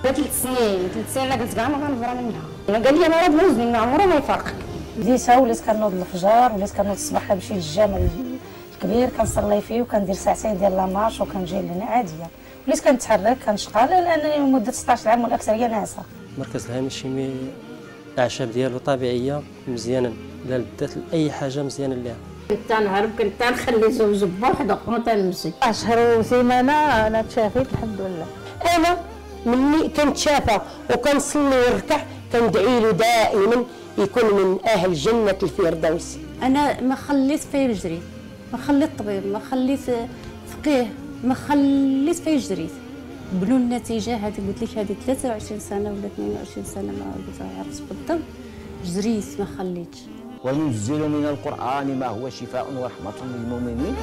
ثلاث سنين انا قلت كاع ما غنبرا منها. قال لي انا راه بوزني ما عمره ما يفرق. بديتها وليت كنوض الفجر، وليت كنوض الصباح كنمشي للجامع الكبير كنصلي فيه وكندير ساعتين ديال لا مارش وكنجي لهنا عاديه. وليت كنتحرك كنشقى لانني مده 16 عام والاكثريه ناعسه. مركز الهامي الشيمي الاعشاب ديالو طبيعيه مزيانه، لا بدات اي حاجه مزيانه ليها. كنت نهرب كنت نخلي زوج بوحدو وتنمشي. اشهر وسيمانه انا تشافيت الحمد لله. انا مني كنت شافه وكنصلي ونركع كندعي له دائما يكون من اهل جنه الفردوس. انا ما خليت فيا جريت، ما خليت طبيب، ما خليت فقيه، ما خليت فيا جريت. بنوا النتيجه هذه قلت لك هذه 23 سنه ولا 22 سنه ما عرفت بالضبط. جريت ما خليتش. وننزل من القرآن ما هو شفاء ورحمة للمؤمنين.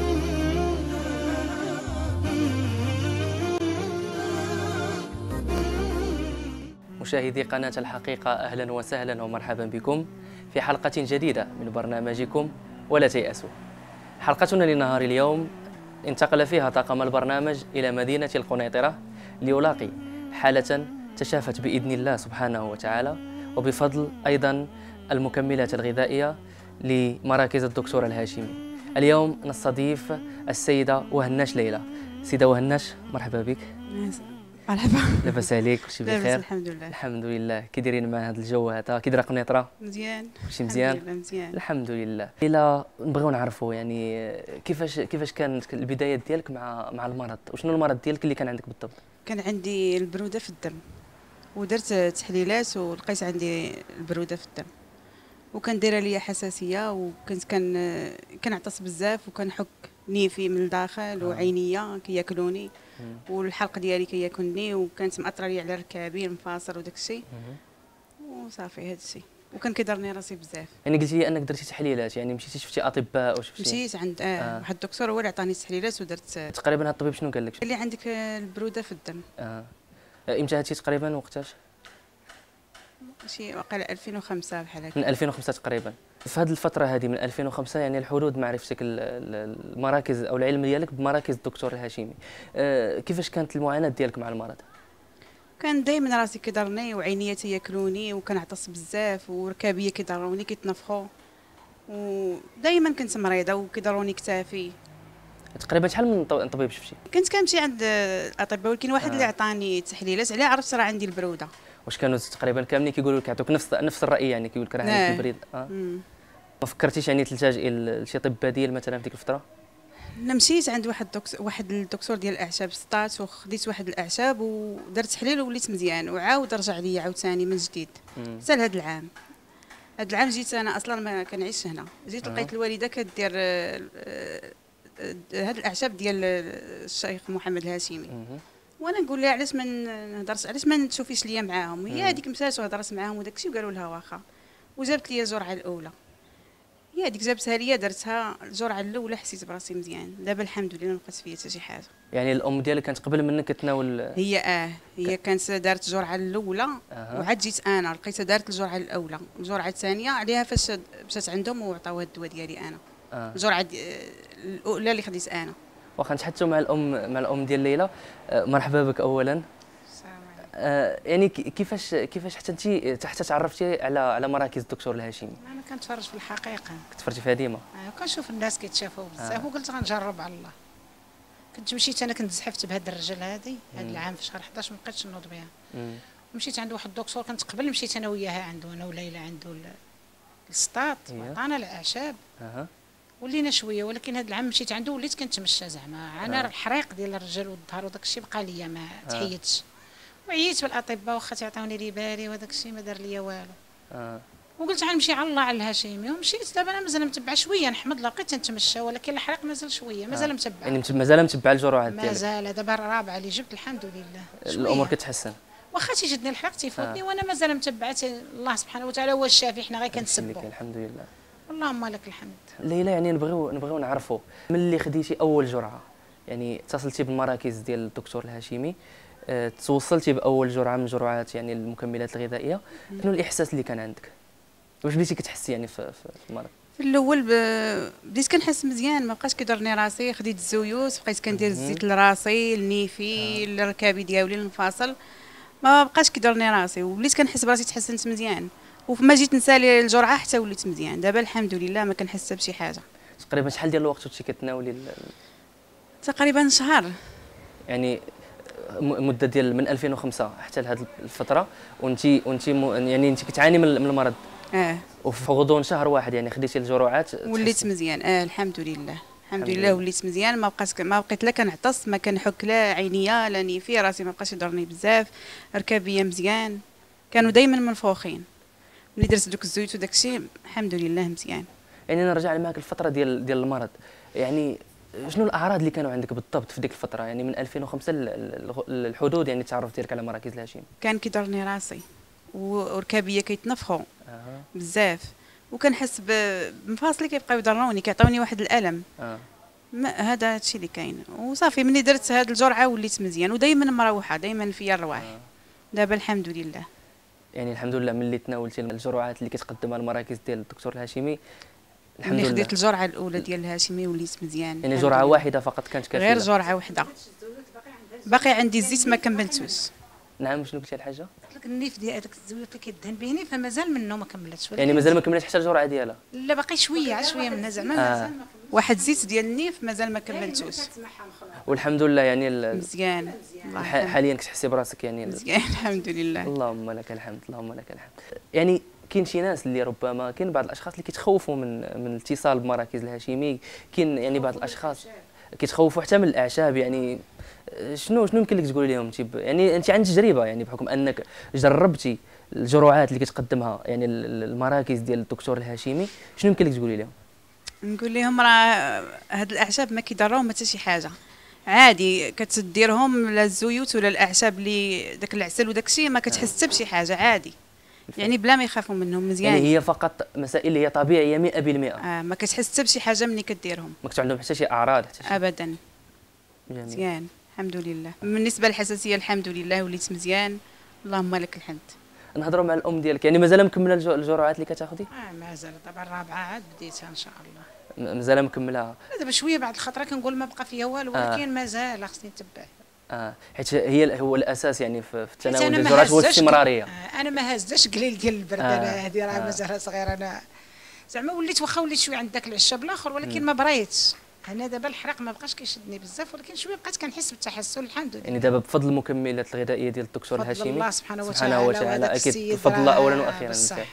مشاهدي قناة الحقيقة، أهلا وسهلا ومرحبا بكم في حلقة جديدة من برنامجكم ولا تيأسوا. حلقتنا لنهار اليوم انتقل فيها طاقم البرنامج إلى مدينة القنيطرة ليلاقي حالة تشافت بإذن الله سبحانه وتعالى وبفضل أيضا المكملات الغذائية لمراكز الدكتور الهاشمي. اليوم نستضيف السيدة وهناش ليلى. سيدة وهناش مرحبا بك. مرحبا. لاباس عليك؟ كلشي بخير؟ الحمد لله. الحمد لله. كي دايرين مع هذا الجو هذا؟ كي دايره قنيطرة؟ مزيان. كلشي مزيان؟ الحمد لله مزيان. الحمد لله. ليلى نبغيو نعرفوا يعني كيفاش كانت البدايات ديالك مع المرض، وشنو المرض ديالك اللي كان عندك بالضبط؟ كان عندي البرودة في الدم ودرت تحليلات ولقيت عندي البرودة في الدم، وكان دايره ليا حساسيه، وكنت كنعطس بزاف وكنحك نيفي من الداخل وعينيا كياكلوني والحلق ديالي كياكلني، وكانت مأثره لي على ركابي المفاصل وداك الشيء وصافي هذا الشيء، وكان كيضرني راسي بزاف. يعني قلتي لي انك درتي تحليلات، يعني مشيتي شفتي اطباء وشفتي؟ مشيت عند واحد الدكتور هو اللي عطاني التحليلات ودرت. تقريبا هذا الطبيب شنو قال لك؟ قال لي عندك البروده في الدم. امتى هادشي تقريبا وقتاش؟ شي وقال 2005 بحال هكا. من 2005 تقريبا. في هذه الفترة هذه من 2005 يعني الحدود معرفتك المراكز او العلم ديالك بمراكز الدكتور الهاشمي، كيفاش كانت المعاناة ديالك مع المرض؟ كان دائما راسي كيضرني وعينيا تياكلوني وكنعطس بزاف وركابيه كيضروني كيتنفخوا، ودائما كنت مريضه وكيضروني كتافي. تقريبا شحال من طبيب شفتي؟ كنت كنمشي عند الاطباء، ولكن واحد اللي عطاني تحليلات عليه عرفت راه عندي البروده. واش كانوا تقريبا كاملين كيقولوا لك يعطوك نفس الراي، يعني كيقول لك راه عندك البريد؟ ما فكرتيش يعني تلتجئي لشي طب بديل مثلا في ديك الفتره؟ انا مشيت عند واحد الدكتور ديال الاعشاب سطات وخديت واحد الاعشاب ودرت تحليل ووليت مزيان، وعاود رجع ليا عاوتاني من جديد حتى لهذا العام. هذا العام جيت انا اصلا ما كنعيش هنا، جيت لقيت الوالده كدير هاد الاعشاب ديال الشيخ محمد الهاشمي، وانا نقول لها علاش ما نهضرش، علاش ما تشوفيش ليا معاهم؟ هي هذيك مشات وهضرت معاهم وداك الشيء وقالوا لها واخا، وجابت لي الجرعه الاولى. هي هذيك جابتها ليا درتها الجرعه الاولى حسيت براسي مزيان، دابا الحمد لله ما بقاش فيا حتى شي حاجه. يعني الام ديالك كانت قبل منك كتناول؟ هي كانت دارت الجرعه الاولى وعاد جيت انا لقيتها دارت الجرعه الاولى، الجرعه الثانيه عليها فاش مشات عندهم وعطاوها الدواء ديالي انا. الجرعه الاولى اللي خديت انا. واخا نتحدثوا مع الام ديال ليلى. مرحبا بك اولا. يعني كيفاش حتى تعرفتي على مراكز الدكتور الهاشمي؟ انا كنتفرج في الحقيقه. كتفرجي فيها ديما؟ كنشوف الناس كيتشافوا بزاف وقلت غنجرب على الله. كنت مشيت انا كنت زحفت بهاد الرجل هذه هذا العام في شهر 11 ما بقيتش نوض بها. مشيت عند واحد الدكتور كنت قبل مشيت انا وياها عنده، انا وليلى عنده السطات وعطانا الاعشاب ولينا شويه، ولكن هذا العام مشيت عنده وليت كنتمشى زعما انا الحريق ديال الرجل والظهر وداك الشيء بقى ليا ما تحيدش، وعييت بالاطباء واخا تعطوني لي بالي وهذاك الشيء ما دار ليا والو. وقلت غنمشي على الله على الهاشمي ومشيت. دابا انا مازال متبعه شويه، نحمد الله بقيت نتمشى، ولكن الحريق مازال شويه مازال متبعه. يعني مازال متبعه الجرعات ديالك؟ مازال دابا الرابعه اللي جبت الحمد لله. الامور كتحسن واخا تيجدني الحريق تيفوتني وانا مازال متبعه. الله سبحانه وتعالى هو الشافي، حنا غير كنتسبوا. الحمد لله. اللهم لك الحمد. ليلى يعني نبغيو نعرفوا ملي خديتي اول جرعه، يعني اتصلتي بالمراكز ديال الدكتور الهاشمي، توصلتي باول جرعه من جرعات يعني المكملات الغذائيه، شنو الاحساس اللي كان عندك؟ واش بديتي كتحسي يعني في المرض؟ في الاول بديت كنحس مزيان، ما بقاش كيضرني راسي، خديت الزيوت بقيت كندير الزيت لراسي لنيفي للركابي ديالي للمفاصل، ما بقاش كيضرني راسي، وليت كنحس براسي تحسنت مزيان، وفما جيت نسالي الجرعه حتى وليت مزيان. دابا الحمد لله ما كنحس حتى بشي حاجه. تقريبا شحال ديال الوقت وانت كتناولي تقريبا شهر. يعني مده ديال من 2005 حتى لهذه الفتره وانت يعني انت كتعاني من المرض؟ وفي غضون شهر واحد يعني خديتي الجرعات وليت مزيان. الحمد لله الحمد لله وليت مزيان. ما بقيت لا كنعطس، ما كنحك لا عينيا لا نيفي، راسي ما بقاش يضرني بزاف، ركابيه مزيان، كانوا دائما منفوخين. ملي درت دوك الزيوت وداك الشيء الحمد لله مزيان. يعني نرجع معك الفتره ديال المرض، يعني شنو الاعراض اللي كانوا عندك بالضبط في ديك الفتره، يعني من 2005 الحدود يعني التعرف ديالك على مراكز الهاشمي؟ كان كيضرني راسي وركابيه كيتنفخوا بزاف، وكنحس بمفاصلي كيبقاو يضروني، كيعطيوني واحد الالم. هذا هادشي اللي كاين. وصافي ملي درت هاد الجرعه وليت مزيان، ودائما مروحه، دائما فيا الرواح. دابا الحمد لله. يعني الحمد لله ملي تناولتي الجرعات اللي كتقدمها المراكز ديال الدكتور الهاشمي الحمد لله. ملي خديت الجرعه الاولى ديال الهاشمي وليت مزيان. يعني جرعه واحده فقط كانت كافيه؟ غير جرعه واحده. باقي عندي الزيت ما كملتوش. نعم. شنو قلتي الحاجه؟ قلت لك النيف ديال هذاك الزويت اللي كيدهن به فمازال منه ما كملتش. يعني مازال ما كملتش حتى الجرعه ديالها؟ لا باقي شويه شويه منها زعما. واحد الزيت ديال النيف مازال ما كملتوش. والحمد لله يعني مزيان. حاليا كتحسي براسك يعني مزيان الحمد لله. اللهم لك الحمد اللهم لك الحمد. يعني كاين شي ناس اللي ربما كاين بعض الاشخاص اللي كيتخوفوا من الاتصال بمراكز الهاشمي، كاين يعني بعض الاشخاص كيتخوفوا حتى من الاعشاب. يعني شنو يمكن لك تقولي لهم؟ يعني انت عندك تجربه، يعني بحكم انك جربتي الجرعات اللي كتقدمها يعني المراكز ديال الدكتور الهاشمي، شنو يمكن لك تقولي لهم؟ نقول لهم راه هاد الاعشاب ما كيضروهم حتى شي حاجه، عادي كتديرهم لا الزيوت ولا الاعشاب اللي داك العسل وداك الشيء ما كتحس حتى بشي حاجه، عادي يعني بلا ما يخافوا منهم مزيان. يعني هي فقط مسائل اللي هي طبيعيه 100%. ما كتحس حتى بشي حاجه ملي كديرهم، ما كنتو عندهم حتى شي اعراض حتى شي؟ ابدا. مزيان الحمد لله. بالنسبه للحساسيه الحمد لله وليت مزيان، اللهم لك الحمد. نهضروا مع الام ديالك، يعني مازال مكمله الجرعات اللي كتاخذي؟ مازال طبعا الرابعه عاد بديتها ان شاء الله. مازال مكملها؟ دابا شويه بعد الخطره كنقول ما بقى فيها والو، ولكن مازال خصني نتبع. حيت هو الاساس يعني في التناول ديال الجرعات هو الاستمراريه. انا ما هزتش قليل ديال البرد. انا هذه راه مازال صغيره، انا زعما وليت واخا وليت شويه عند داك العشاب الاخر، ولكن ما بريتش. انا دابا الحرق ما بقاش كيشدني بزاف، ولكن شويه بقيت كنحس بالتحسن الحمد لله. يعني دابا بفضل المكملات الغذائيه ديال الدكتور الهاشمي، بفضل الله سبحانه وتعالى اكيد بفضل الله اولا واخيرا.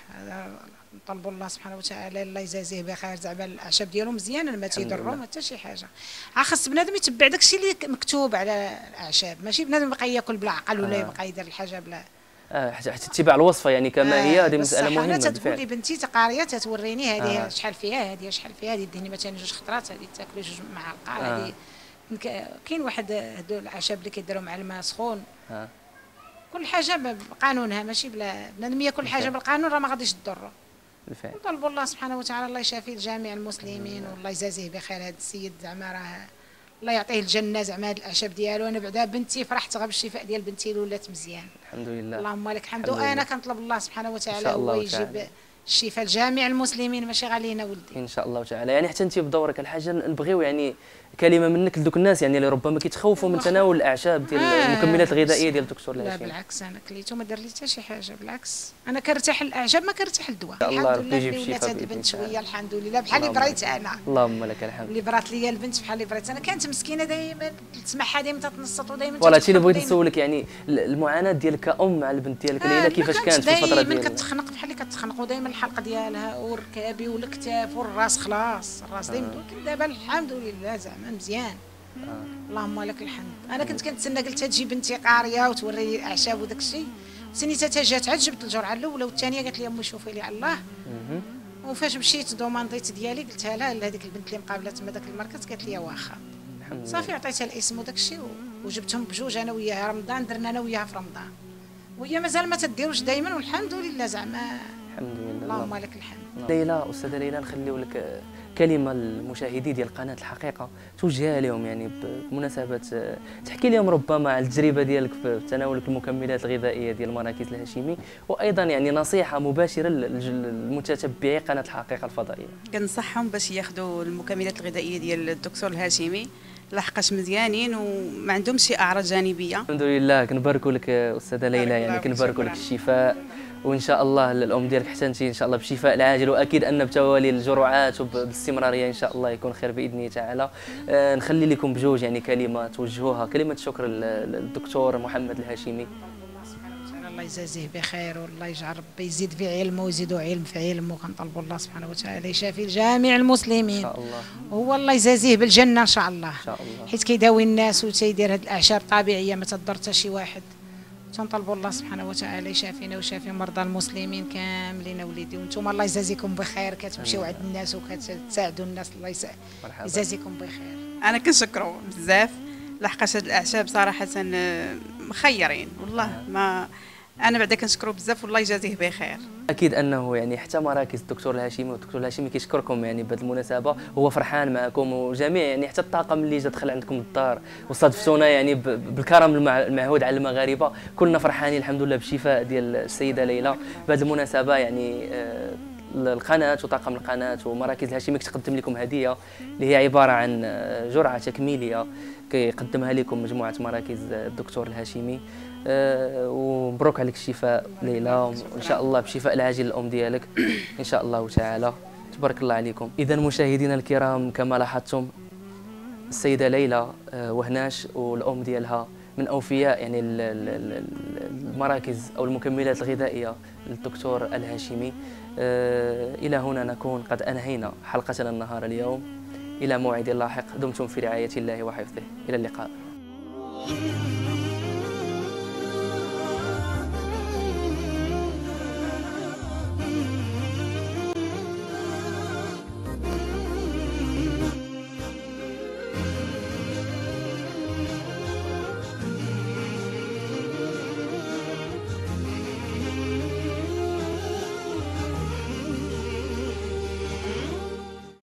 نطلبوا الله سبحانه وتعالى الله يجازيه بخير، زعما الاعشاب ديالو مزيان ما تيضرهم حتى شي حاجه. خاص بنادم يتبع داكشي اللي مكتوب على الاعشاب، ماشي بنادم يبقى ياكل بالعقل ولا يبقى يدير الحاجه بلا حتى اتباع الوصفه يعني كما هي. هذه مساله مهمه بالفعل. انا تقول لي بنتي تقاريه تتوريني هذه شحال فيها، هذه شحال فيها، هذه دهني مثلا 2 خطرات، هذه تاكلي 2 معالق، هذه كاين واحد هذو الاعشاب اللي كيديروا مع الماء سخون. كل حاجه بقانونها، ماشي بنادم ياكل حاجه بالقانون راه ما غاديش تضره بالفعل. نطلبوا الله سبحانه وتعالى الله يشافي جميع المسلمين، والله يجازيه بخير. هذا السيد زعما راه الله يعطيه الجنه، زعما هذا الاعشاب ديالو. انا بعدا بنتي فرحت غير بالشفاء ديال بنتي اللي ولات مزيان الحمد لله. اللهم لك الحمد. وانا كنطلب الله سبحانه وتعالى هو يجيب الشفاء لجميع المسلمين، ماشي غير لينا ولدي ان شاء الله تعالى. يعني حتى انت بدورك الحاجه نبغيو يعني كلمه منك لذوك الناس يعني اللي ربما كيتخوفوا من تناول الاعشاب ديال المكملات الغذائيه ديال الدكتور الهاشمي. لا بالعكس، انا كليته ما دار لي حتى شي حاجه، بالعكس انا كنرتاح الاعشاب ما كنرتاح الدواء. الله ربي يجيب الشفاء. ولات هذه البنت شويه الحمد لله بحال اللي بريت انا. اللهم لك الحمد. اللي برات لي البنت بحال اللي بريت انا. كانت مسكينه دائما تسمعها دائما تتنصت ودائما فوالا هادشي اللي بغيت نسولك، يعني المعاناه ديالك كأم مع البنت ديالك ليلى كيفاش كانت في الفتره ديالها؟ دائما كتخنق بحال اللي كتخنق، ودائما الحلقه ديالها وركابي والكتاف والراس خلاص الراس دائما. ولكن دابا الحمد لله زعما مزيان. اللهم لك الحمد. انا كنت كنتسنى قلت تجي بنتي قاريه وتوري لي الاعشاب وداك الشيء، سنيتها جات عاد جبت الجرعه الاولى والثانيه، قالت لي امي شوفي لي على الله. وفاش مشيت دومانديت ديالي قلتها لها لهذيك البنت اللي مقابله تما داك المركز، قالت لي واخا صافي. عطيتها الاسم وداك الشيء وجبتهم بجوج انا وياها. رمضان درنا انا وياها في رمضان، وهي مازال ما تديروش دائما والحمد لله زعما الحمد لله. اللهم لك الحمد. ليلى استاذه ليلى نخليو لك كلمه للمشاهدين ديال قناه الحقيقه توجهها لهم، يعني بمناسبه تحكي لهم ربما على التجربه ديالك في تناول المكملات الغذائيه ديال مراكز الهاشمي، وايضا يعني نصيحه مباشره للمتتبعي قناه الحقيقه الفضائيه. كنصحهم باش ياخذوا المكملات الغذائيه ديال الدكتور الهاشمي، لحقاش مزيانين وما عندهمش شي اعراض جانبيه. الحمد لله. كنباركوا لك استاذه ليلى، يعني كنباركوا لك الشفاء، وان شاء الله الام ديالك حتى انت ان شاء الله بالشفاء العاجل، واكيد ان بتوالي الجرعات وبالاستمراريه ان شاء الله يكون خير باذن الله تعالى. نخلي لكم بجوج يعني كلمه توجهوها، كلمه شكر للدكتور محمد الهاشمي. الله يجازيه بخير، والله يجعل ربي يزيد في علمه ويزيدوا علم في علمه. كنطلبوا الله سبحانه وتعالى يشافي جميع المسلمين ان شاء الله، وهو الله يجازيه بالجنه ان شاء الله، حيت كيداوي الناس وتيدير هذه الاعشاب طبيعيه ما تضر حتى شي واحد. تنطلبوا الله سبحانه وتعالى يشافينا ويشافي مرضى المسلمين كاملين وليدي. وانتم الله يجازيكم بخير، كتمشيو عند الناس وكتساعدوا الناس، الله يجازيكم بخير. انا كنشكرو بزاف لحقاش هاد الاعشاب صراحه مخيرين والله. ما انا بعدا كنشكرو بزاف والله يجازيه بخير. اكيد انه يعني حتى مراكز الدكتور الهاشمي والدكتور الهاشمي كيشكركم يعني بهذه المناسبه، هو فرحان معكم وجميع يعني حتى الطاقم اللي جا دخل عندكم الدار وصادفتونا يعني بالكرم المعهود على المغاربه. كلنا فرحانين الحمد لله بالشفاء ديال السيده ليلى بهذه المناسبه. يعني القناه وطاقم القناه ومراكز الهاشمي كتقدم لكم هديه اللي هي عباره عن جرعه تكميليه كيقدمها لكم مجموعه مراكز الدكتور الهاشمي. ومبروك عليك الشفاء ليلى، وان شاء الله بشفاء العاجل الام ديالك ان شاء الله تعالى. تبارك الله عليكم. اذا مشاهدينا الكرام كما لاحظتم السيده ليلى وهناش والام ديالها من اوفياء يعني المراكز او المكملات الغذائيه للدكتور الهاشمي. الى هنا نكون قد انهينا حلقتنا النهار اليوم. الى موعد لاحق، دمتم في رعايه الله وحفظه. الى اللقاء.